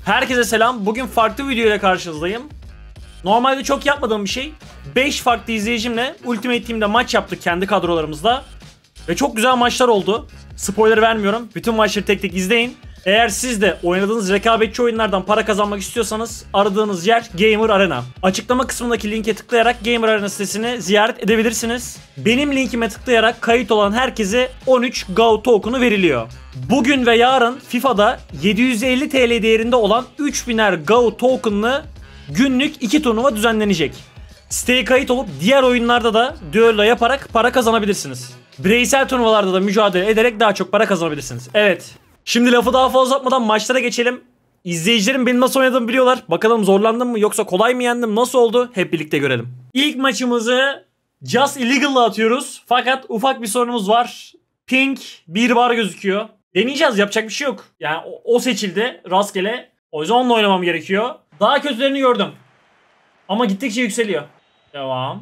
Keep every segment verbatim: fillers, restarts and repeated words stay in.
Herkese selam. Bugün farklı bir video ile karşınızdayım. Normalde çok yapmadığım bir şey. beş farklı izleyicimle Ultimate Team'de maç yaptık kendi kadrolarımızda. Ve çok güzel maçlar oldu. Spoiler vermiyorum. Bütün maçları tek tek izleyin. Eğer siz de oynadığınız rekabetçi oyunlardan para kazanmak istiyorsanız aradığınız yer Gamer Arena. Açıklama kısmındaki linke tıklayarak Gamer Arena sitesini ziyaret edebilirsiniz. Benim linkime tıklayarak kayıt olan herkese on üç G A U token'u veriliyor. Bugün ve yarın FIFA'da yedi yüz elli TL değerinde olan üç biner G A U token'lı günlük iki turnuva düzenlenecek. Siteye kayıt olup diğer oyunlarda da düello yaparak para kazanabilirsiniz. Bireysel turnuvalarda da mücadele ederek daha çok para kazanabilirsiniz. Evet. Şimdi lafı daha fazla uzatmadan maçlara geçelim. İzleyicilerim benim nasıl oynadığımı biliyorlar. Bakalım zorlandım mı yoksa kolay mı yendim, nasıl oldu hep birlikte görelim. İlk maçımızı Just Illegal'la atıyoruz. Fakat ufak bir sorunumuz var. Ping bir bar gözüküyor. Deneyeceğiz, yapacak bir şey yok. Yani o, o seçildi rastgele. O yüzden onunla oynamam gerekiyor. Daha kötülerini gördüm. Ama gittikçe yükseliyor. Devam.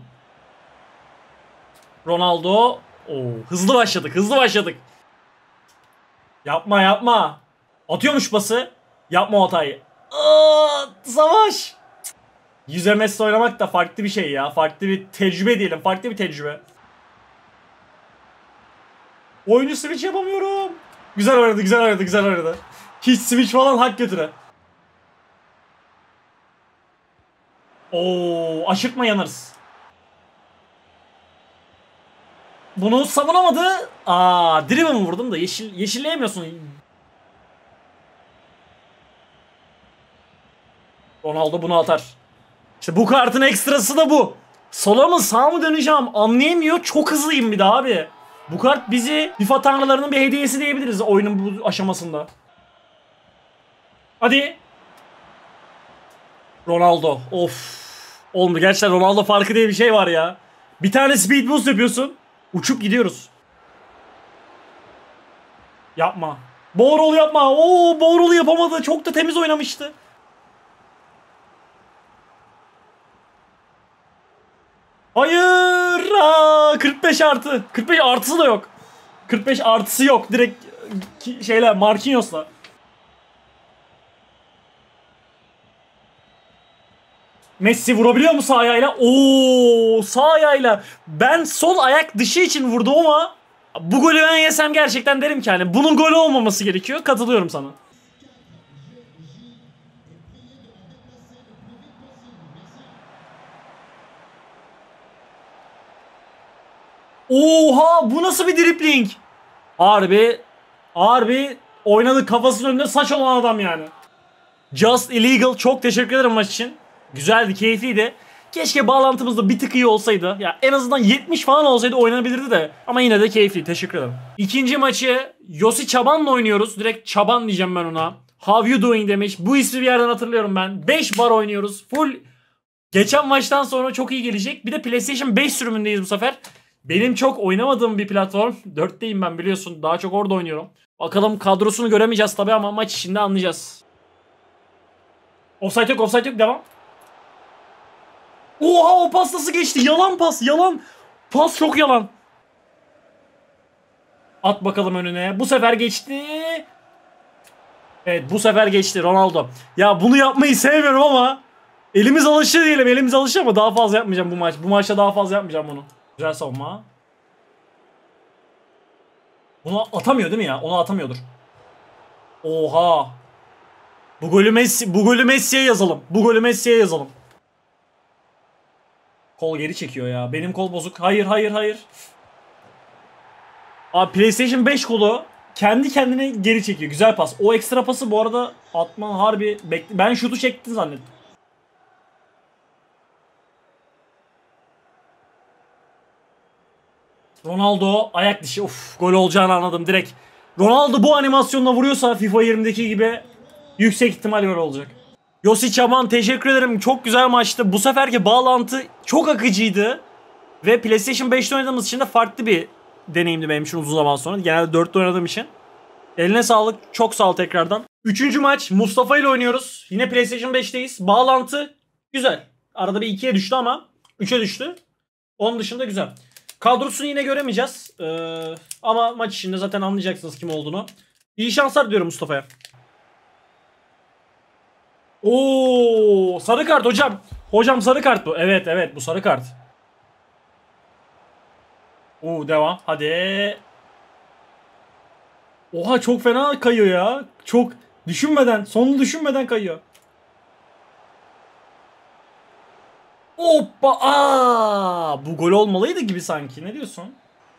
Ronaldo. Oo, hızlı başladık hızlı başladık. Yapma yapma. Atıyormuş pası. Yapma o hatayı. Aa, savaş. Yüze Messi oynamak da farklı bir şey ya. Farklı bir tecrübe diyelim. Farklı bir tecrübe. Oyunu switch yapamıyorum. Güzel oynadı güzel oynadı güzel oynadı. Hiç switch falan hak götüre. Oo, aşırtma yanarız. Bunu savunamadı. Aa, dribble mi vurdum da yeşil yeşilleyemiyorsun. Ronaldo bunu atar. İşte bu kartın ekstrası da bu. Sola mı sağa mı döneceğim anlayamıyor. Çok hızlıyım bir de abi. Bu kart bizi FIFA tanrılarının bir hediyesi diyebiliriz oyunun bu aşamasında. Hadi. Ronaldo. Of. Olmuyor. Gerçekten Ronaldo farkı diye bir şey var ya. Bir tane speed boost yapıyorsun. Uçup gidiyoruz. Yapma. Boğrol yapma. Oo, Boğrol'u yapamadı. Çok da temiz oynamıştı. Hayır. Aa, kırk beş artı. kırk beş artısı da yok. kırk beş artısı yok. Direkt şeyler Marquinhos'la. Messi vurabiliyor mu sağ ayağıyla? Oo, sağ ayağıyla. Ben sol ayak dışı için vurdum ama bu golü ben yesem gerçekten derim ki hani bunun golü olmaması gerekiyor. Katılıyorum sana. Oha, bu nasıl bir dribling? Harbi harbi oynadı, kafasının önünde saç olan adam yani. Just Illegal, çok teşekkür ederim maç için. Güzeldi, keyifliydi. Keşke bağlantımız da bir tık iyi olsaydı. Ya en azından yetmiş falan olsaydı oynanabilirdi de. Ama yine de keyifli. Teşekkür ederim. İkinci maçı Yosi Çaban'la oynuyoruz. Direkt Çaban diyeceğim ben ona. How you doing demiş. Bu ismi bir yerden hatırlıyorum ben. beş bar oynuyoruz. Full. Geçen maçtan sonra çok iyi gelecek. Bir de PlayStation beş sürümündeyiz bu sefer. Benim çok oynamadığım bir platform. dörtteyim ben biliyorsun. Daha çok orada oynuyorum. Bakalım kadrosunu göremeyeceğiz tabii ama maç içinde anlayacağız. Offside yok, offside yok, devam. Oha, o pas nasıl geçti? Yalan pas, yalan. Pas çok yalan. At bakalım önüne. Bu sefer geçti. Evet, bu sefer geçti Ronaldo. Ya bunu yapmayı sevmiyorum ama elimiz alışır diyelim. Elimiz alışır ama daha fazla yapmayacağım bu maç. Bu maçta daha fazla yapmayacağım bunu. Güzel savunma. Bunu atamıyor değil mi ya? Onu atamıyordur. Oha. Bu golü Messi, bu golü Messi'ye yazalım. Bu golü Messi'ye yazalım. Kol geri çekiyor ya. Benim kol bozuk. Hayır hayır hayır. Abi PlayStation beş kolu kendi kendine geri çekiyor. Güzel pas. O ekstra pası bu arada atman harbi bekle. Ben şutu çektin zannettim. Ronaldo ayak dışı. Uf, gol olacağını anladım direkt. Ronaldo bu animasyonla vuruyorsa FIFA yirmideki gibi yüksek ihtimal gol olacak. Yosi Çaban teşekkür ederim. Çok güzel maçtı. Bu seferki bağlantı çok akıcıydı. Ve PlayStation beşte oynadığımız için de farklı bir deneyimdi benim için uzun zaman sonra. Genelde dörtte oynadığım için. Eline sağlık. Çok sağ ol tekrardan. Üçüncü maç Mustafa ile oynuyoruz. Yine PlayStation beşteyiz. Bağlantı güzel. Arada bir ikiye düştü ama üçe düştü. Onun dışında güzel. Kadrosunu yine göremeyeceğiz. Ee, ama maç içinde zaten anlayacaksınız kim olduğunu. İyi şanslar diyorum Mustafa'ya. Oo, sarı kart hocam. Hocam sarı kart bu. Evet evet bu sarı kart. Oo, devam. Hadi. Oha çok fena kayıyor ya. Çok düşünmeden, sonunu düşünmeden kayıyor. Hoppa! Aa! Bu gol olmalıydı gibi sanki. Ne diyorsun?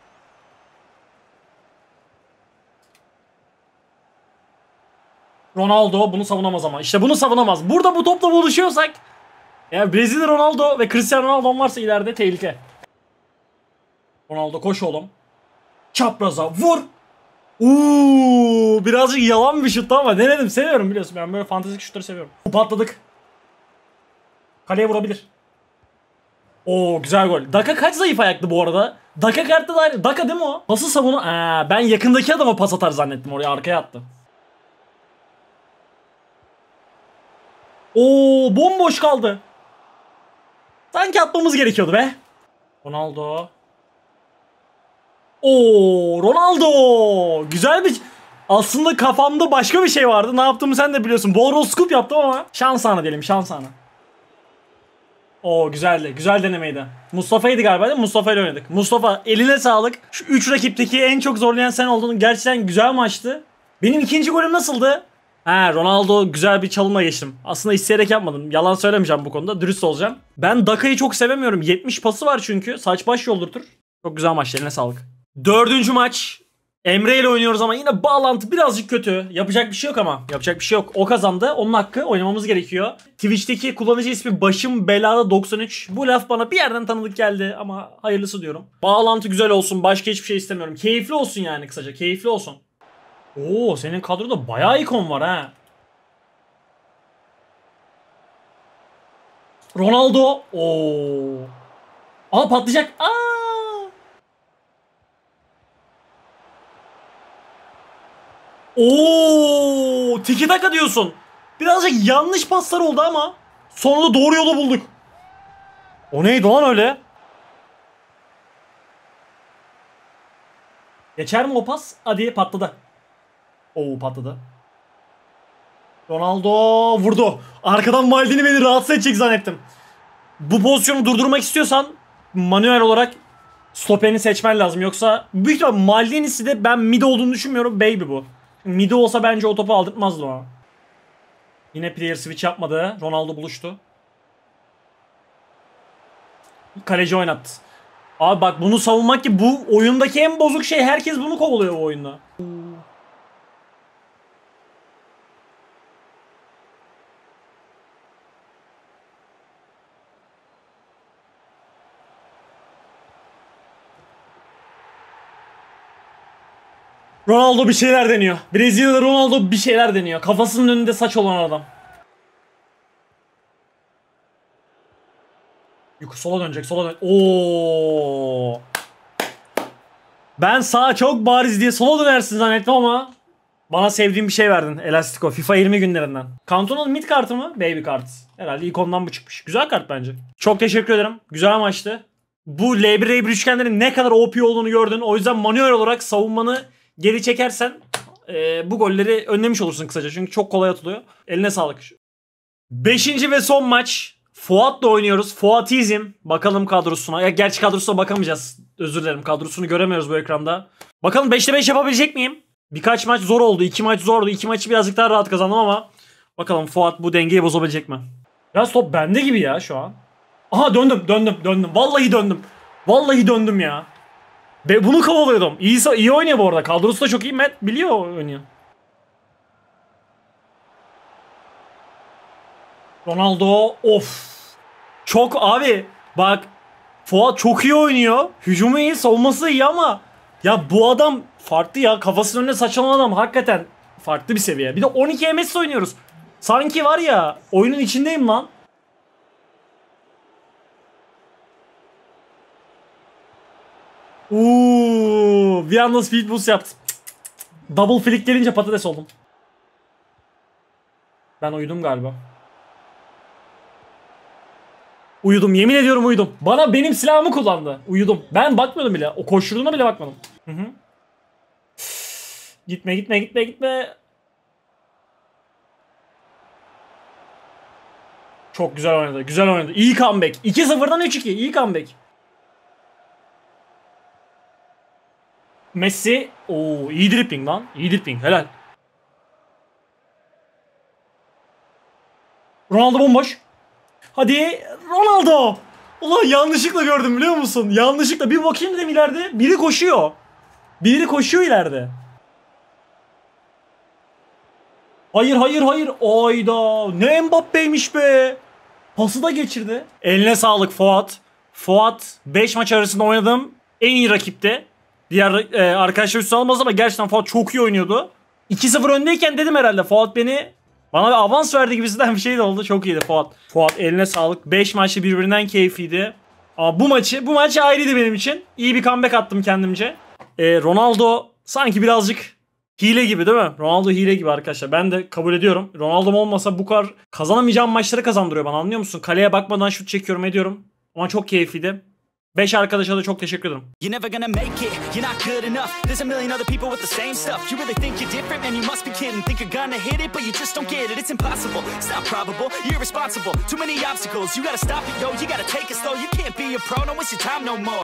Ronaldo bunu savunamaz ama. İşte bunu savunamaz. Burada bu topla buluşuyorsak, yani Brezilya Ronaldo ve Cristiano Ronaldo varsa ileride tehlike. Ronaldo koş oğlum. Çapraza vur. Uuu, birazcık yalan bir şut ama denedim. Seviyorum biliyorsun. Ben böyle fantastik şutları seviyorum. Patladık. Kaleye vurabilir. Oo, güzel gol. Daka kaç zayıf ayaklı bu arada? Daka kartı da Daka değil mi o? Nasıl savunu? Aa, ben yakındaki adama pas atar zannettim, oraya arkaya attı. Oo, bomboş kaldı. Sanki atmamız gerekiyordu be. Ronaldo. Oo, Ronaldo. Güzel bir... Aslında kafamda başka bir şey vardı. Ne yaptığımı sen de biliyorsun. Ball scoop yaptım ama şans anı diyelim, şans anı. Oo, güzeldi. Güzel denemeydi. Mustafa'ydı galiba değil mi? Mustafa ile oynadık. Mustafa eline sağlık. Şu üç rakipteki en çok zorlayan sen oldun. Gerçekten güzel maçtı. Benim ikinci golüm nasıldı? Ha, Ronaldo güzel bir çalımla geçtim. Aslında isteyerek yapmadım. Yalan söylemeyeceğim bu konuda. Dürüst olacağım. Ben Daka'yı çok sevemiyorum. yetmiş pası var çünkü. Saç baş yoldurtur. Çok güzel maç. Eline sağlık. Dördüncü maç. Emre ile oynuyoruz ama yine bağlantı birazcık kötü. Yapacak bir şey yok ama. Yapacak bir şey yok. O kazandı. Onun hakkı, oynamamız gerekiyor. Twitch'teki kullanıcı ismi başım belada doksan üç. Bu laf bana bir yerden tanıdık geldi ama hayırlısı diyorum. Bağlantı güzel olsun. Başka hiçbir şey istemiyorum. Keyifli olsun yani kısaca. Keyifli olsun. Oo, senin kadroda bayağı ikon var ha. Ronaldo. Oo. Aa, patlayacak. Aa. Oo, tiki taka diyorsun. Birazcık yanlış paslar oldu ama sonunda doğru yolu bulduk. O neydi lan öyle? Geçer mi o pas? Hadi, patladı. Oo, patladı. Ronaldo vurdu. Arkadan Maldini beni rahatsız edecek zannettim. Bu pozisyonu durdurmak istiyorsan manuel olarak stoperini seçmen lazım. Yoksa büyük ihtimalle Maldini'si de ben mid olduğunu düşünmüyorum. Baby bu. Mid olsa bence o topu aldırtmazdı ona. Yine player switch yapmadı. Ronaldo buluştu. Kaleci oynattı. Abi bak, bunu savunmak ki bu oyundaki en bozuk şey. Herkes bunu kovalıyor bu oyunda. Ronaldo bir şeyler deniyor. Brezilya'da Ronaldo bir şeyler deniyor. Kafasının önünde saç olan adam. Yukarı sola dönecek, sola dönecek. Oo. Ben sağa çok bariz diye sola dönersin zannettim ama bana sevdiğim bir şey verdin. Elastiko. FIFA yirmi günlerinden. Cantona'nın mid kartı mı? Baby kart. Herhalde ikondan bu çıkmış. Güzel kart bence. Çok teşekkür ederim. Güzel maçtı. Bu L bir R bir üçgenlerin ne kadar O P olduğunu gördün. O yüzden manuel olarak savunmanı geri çekersen e, bu golleri önlemiş olursun kısaca. Çünkü çok kolay atılıyor. Eline sağlık. Beşinci ve son maç. Fuat'la oynuyoruz. Fuatizm. Bakalım kadrosuna. Ya gerçi kadrosuna bakamayacağız. Özür dilerim. Kadrosunu göremiyoruz bu ekranda. Bakalım beşte beş yapabilecek miyim? Birkaç maç zor oldu. iki maç zordu. iki maçı birazcık daha rahat kazandım ama bakalım Fuat bu dengeyi bozabilecek mi? Biraz top bende gibi ya şu an. Aha, döndüm döndüm döndüm. Vallahi döndüm. Vallahi döndüm ya. Be bunu kovalıyordum. İyi, iyi oynuyor bu arada. Kadrosu da çok iyi. Matt biliyor oynuyor. Ronaldo of. Çok abi bak, Fuat çok iyi oynuyor. Hücumu iyi, savunması iyi ama ya bu adam farklı ya. Kafasının önüne saçalan adam hakikaten farklı bir seviye. Bir de on iki M S oynuyoruz. Sanki var ya, oyunun içindeyim lan. Uuu, bir anda speed boost yaptım. Double flick gelince patates oldum. Ben uyudum galiba. Uyudum, yemin ediyorum uyudum. Bana benim silahımı kullandı. Uyudum. Ben bakmadım bile. O koşturduğuna bile bakmadım. Hı hı. Gitme gitme gitme gitme. Çok güzel oynadı. Güzel oynadı. İyi comeback. iki sıfırdan üç iki. İyi comeback. Messi. Oo, iyi dribbling lan. İyi dribbling. Helal. Ronaldo bomboş. Hadi Ronaldo. Ulan yanlışlıkla gördüm biliyor musun? Yanlışlıkla. Bir bakayım dedim ileride. Biri koşuyor. Biri koşuyor ileride. Hayır hayır hayır. Ayda. Ne Mbappe'ymiş be. Pası da geçirdi. Eline sağlık Fuat. Fuat beş maç arasında oynadığım en iyi rakipti. Diğer e, arkadaşlar üstüne almaz ama gerçekten Fuat çok iyi oynuyordu. iki sıfır öndeyken dedim herhalde Fuat beni bana bir avans verdi gibisinden bir şey de oldu. Çok iyiydi Fuat. Fuat eline sağlık. beş maçı birbirinden keyifliydi. Ama bu maçı bu maç ayrıydı benim için. İyi bir comeback attım kendimce. E, Ronaldo sanki birazcık hile gibi değil mi? Ronaldo hile gibi arkadaşlar. Ben de kabul ediyorum. Ronaldo'm olmasa bu kadar kazanamayacağım maçları kazandırıyor bana, anlıyor musun? Kaleye bakmadan şut çekiyorum ediyorum. Ama çok keyifliydi. beş arkadaşa da çok teşekkür ederim. You're never gonna make it, you're not good enough. There's a million other people with the same stuff. You really think you're different, man, you must be kidding. Think you're gonna hit it, but you just don't get it. It's impossible, it's not probable, you're irresponsible. Too many obstacles, you gotta stop it, yo. You gotta take it slow, you can't be a pro, don't waste your time no more.